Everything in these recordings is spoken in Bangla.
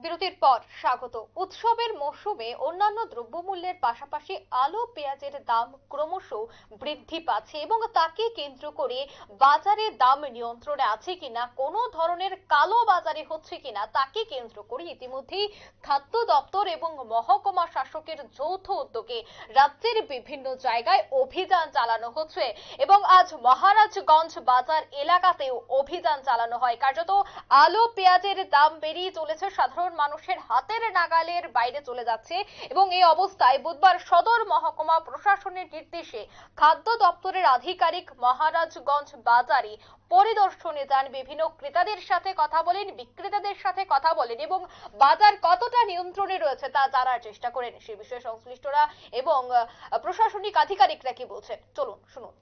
বিরতির পর স্বাগত। উৎসবের মৌসুমে অন্যান্য দ্রব্যমূল্যের পাশাপাশি আলু পেঁয়াজের দাম ক্রমশ বৃদ্ধি পাচ্ছে এবং তাকে কেন্দ্র করে বাজারে দাম নিয়ন্ত্রণে আছে কিনা, কোনো ধরনের কালো বাজারি হচ্ছে কিনা তাকে কেন্দ্র করে ইতিমধ্যেই খাদ্য দপ্তর এবং মহকুমা শাসকের যৌথ উদ্যোগে রাজ্যের বিভিন্ন জায়গায় অভিযান চালানো হচ্ছে এবং আজ মহারাজগঞ্জ বাজার এলাকাতেও অভিযান চালানো হয়। কার্যত আলু পেঁয়াজের দাম বেরিয়ে চলেছে, সাধারণ মানুষের হাতের নাগালের বাইরে চলে যাচ্ছে এবং এই অবস্থায় বুধবার সদর মহকুমা প্রশাসনের নির্দেশে খাদ্য দপ্তরের আধিকারিক মহারাজগঞ্জ বাজারে পরিদর্শনে যান, বিভিন্ন ক্রেতাদের সাথে কথা বলেন, বিক্রেতাদের সাথে কথা বলেন এবং বাজার কতটা নিয়ন্ত্রণে রয়েছে তা জানার চেষ্টা করেন। সে বিষয়ে সংশ্লিষ্টরা এবং প্রশাসনিক আধিকারিকরা কি বলছেন চলুন শুনুন।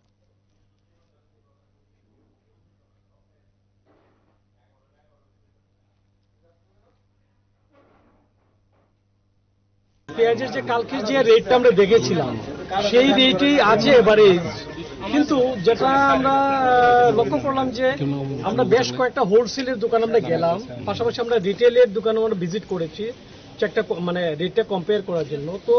পেঁয়াজের যে কালকে যে রেটটা আমরা দেখেছিলাম সেই রেটই আছে এবারে, কিন্তু যেটা আমরা লক্ষ্য করলাম যে আমরা বেশ কয়েকটা হোলসেলের দোকান আমরা গেলাম, পাশাপাশি আমরা রিটেলের দোকানে আমরা ভিজিট করেছি একটা মানে রেটটা কম্পেয়ার করার জন্য। তো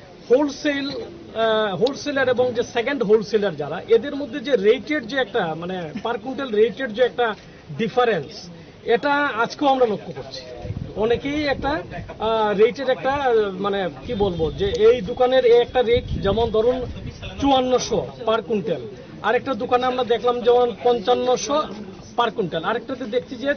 হোলসেলার এবং যে সেকেন্ড হোলসেলার যারা, এদের মধ্যে যে রেটের যে একটা মানে পার কুইন্টাল রেটের যে একটা ডিফারেন্স, এটা আজকেও আমরা লক্ষ্য করছি। অনেকেই একটা রেটের একটা মানে কি বলবো যে এই দোকানের একটা রেট যেমন ধরুন 5400 পার কুইন্টাল, আরেকটা দোকানে আমরা দেখলাম যেমন 5500 পার কুইন্টাল, আরেকটাতে দেখছি যে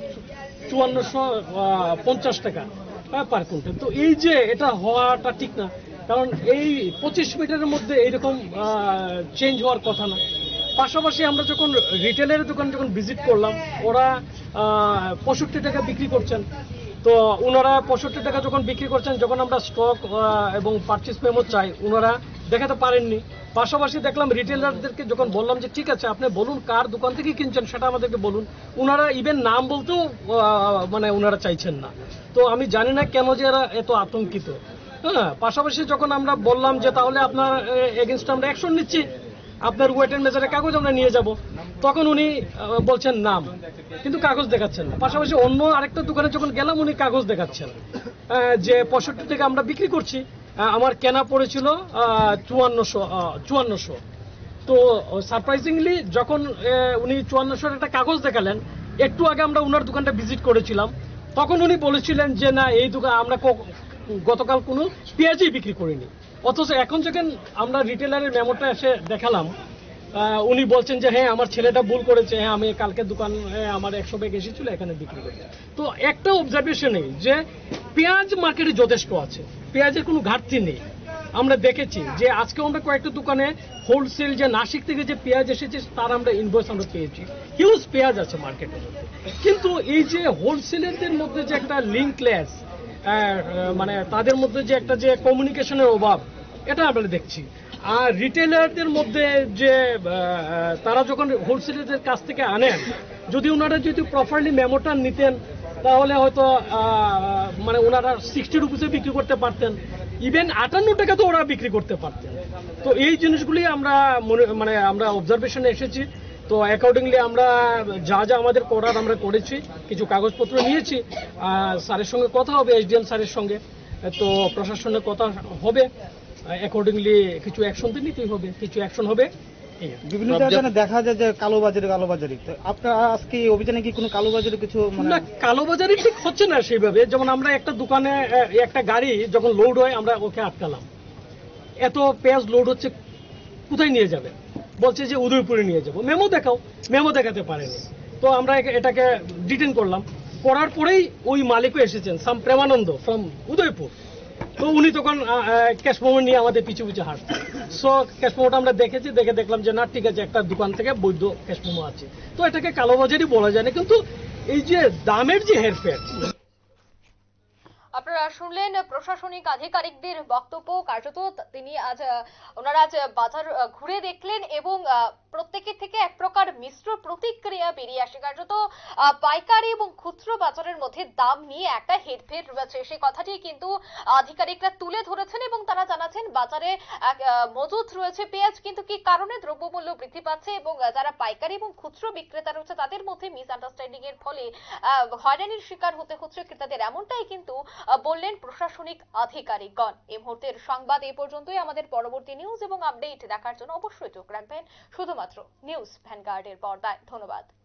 5450 টাকা পার কুইন্টাল। তো এই যে এটা হওয়াটা ঠিক না, কারণ এই 25 মিটারের মধ্যে এইরকম চেঞ্জ হওয়ার কথা না। পাশাপাশি আমরা যখন রিটেলের দোকান যখন ভিজিট করলাম, ওরা 65 টাকা বিক্রি করছেন। তো ওনারা 65 টাকা যখন বিক্রি করছেন, যখন আমরা স্টক এবং পারচেস মেমো চাই ওনারা দেখাতে পারেননি। পাশাপাশি দেখলাম রিটেলারদেরকে যখন বললাম যে ঠিক আছে আপনি বলুন কার দোকান থেকে কিনছেন সেটা আমাদেরকে বলুন, ওনারা ইভেন নাম বলতেও মানে ওনারা চাইছেন না। তো আমি জানি না কেন যে এরা এত আতঙ্কিত। হ্যাঁ, পাশাপাশি যখন আমরা বললাম যে তাহলে আপনার এগেনস্ট আমরা অ্যাকশন নিচ্ছি, আপনার ওয়েট এন্ড মেজারের কাগজ আমরা নিয়ে যাব, তখন উনি বলছেন নাম কিন্তু কাগজ দেখাচ্ছেন না। পাশাপাশি অন্য আরেকটা দোকানে যখন গেলাম উনি কাগজ দেখাচ্ছেন যে 65 টাকা আমরা বিক্রি করছি, আমার কেনা পড়েছিল 5400। তো সারপ্রাইজিংলি যখন উনি 5400 একটা কাগজ দেখালেন, একটু আগে আমরা ওনার দোকানটা ভিজিট করেছিলাম, তখন উনি বলেছিলেন যে না এই দোকান আমরা গতকাল কোনো পেঁয়াজই বিক্রি করিনি। অথচ এখন যখন আমরা রিটেলারের মেমোটা এসে দেখালাম, উনি বলছেন যে হ্যাঁ আমার ছেলেটা ভুল করেছে, হ্যাঁ আমি কালকে দোকান আমার 100 ব্যাগ এসেছিল এখানে বিক্রি করতে। তো একটা অবজারভেশন নেই যে পেঁয়াজ মার্কেটে যথেষ্ট আছে, পেঁয়াজের কোনো ঘাটতি নেই। আমরা দেখেছি যে আজকে আমরা কয়েকটা দোকানে হোলসেল যে নাসিক থেকে যে পেঁয়াজ এসেছে তার আমরা ইনভয়েস আমরা পেয়েছি, হিউজ পেঁয়াজ আছে মার্কেটে। কিন্তু এই যে হোলসেলারদের মধ্যে যে একটা লিঙ্কলেস মানে তাদের মধ্যে যে একটা যে কমিউনিকেশনের অভাব, এটা আমরা দেখছি। আর রিটেলারদের মধ্যে যে তারা যখন হোলসেলারদের কাছ থেকে আনেন, যদি ওনারা যদি প্রপারলি মেমোটা নিতেন তাহলে হয়তো মানে ওনারা 60 রুপিসে বিক্রি করতে পারতেন, ইভেন 58 টাকা তো ওরা বিক্রি করতে পারতেন। তো এই জিনিসগুলি আমরা মানে আমরা অবজারভেশনে এসেছি। তো অ্যাকর্ডিংলি আমরা যা যা আমাদের করার আমরা করেছি, কিছু কাগজপত্র নিয়েছি, স্যারের সঙ্গে কথা হবে, এসডিএম স্যারের সঙ্গে, তো প্রশাসনের কথা হবে, অ্যাকর্ডিংলি কিছু অ্যাকশন তো নিতেই হবে, কিছু অ্যাকশন হবে। বিভিন্ন জায়গায় দেখা যায় যে কালোবাজারি, তো আপনার আজকে এই অভিযানে কি কোনো কালোবাজারি কিছু না? কালোবাজারি ঠিক হচ্ছে না সেইভাবে। যেমন আমরা একটা দোকানে একটা গাড়ি যখন লোড হয় আমরা ওকে আটকালাম, এত পেঁয়াজ লোড হচ্ছে কোথায় নিয়ে যাবে, বলছে যে উদয়পুরে নিয়ে যাবো, মেমো দেখাতে পারেনি। তো আমরা এটাকে ডিটেন করলাম, করার পরেই ওই মালিকও এসেছেন, সাম প্রেমানন্দ ফ্রম উদয়পুর। তো উনি তখন ক্যাশ মেমো নিয়ে আমাদের পিছু পিছু হাঁটছেন। সো ক্যাশ মেমোটা আমরা দেখেছি, দেখলাম যে না ঠিক আছে একটা দোকান থেকে বৈধ ক্যাশ মেমো আছে। তো এটাকে কালোবাজারি বলা যায় না, কিন্তু এই যে দামের যে হেরফের। আপনারা শুনলেন প্রশাসনিক আধিকারিকদের বক্তব্য। কার্যত ওনারা আজ বাজার ঘুরে দেখলেন এবং প্রত্যেকের থেকে এক প্রকার মিশ্র প্রতিক্রিয়া বেরিয়ে আসে। কার্যত পাইকারি এবং খুচরো বাজারের মধ্যে দাম নিয়ে একটা হেরফের রয়েছে, সে কথাটি কিন্তু আধিকারিকরা তুলে ধরেছেন এবং তারা জানাচ্ছেন বাজারে মজুত রয়েছে পেঁয়াজ, কিন্তু কি কারণে দ্রব্যমূল্য বৃদ্ধি পাচ্ছে এবং যারা পাইকারি এবং খুচরো বিক্রেতা রয়েছে তাদের মধ্যে মিসআন্ডারস্ট্যান্ডিং এর ফলে হয়রানির শিকার হতে হচ্ছে ক্রেতাদের, এমনটাই কিন্তু বললেন প্রশাসনিক আধিকারিকগণ। এই মুহূর্তের সংবাদ এই পর্যন্তই। আমাদের পরবর্তী নিউজ এবং আপডেট দেখার জন্য অবশ্যই চোখ রাখবেন শুধুমাত্র নিউজ ভ্যানগার্ডের পর্দায়। ধন্যবাদ।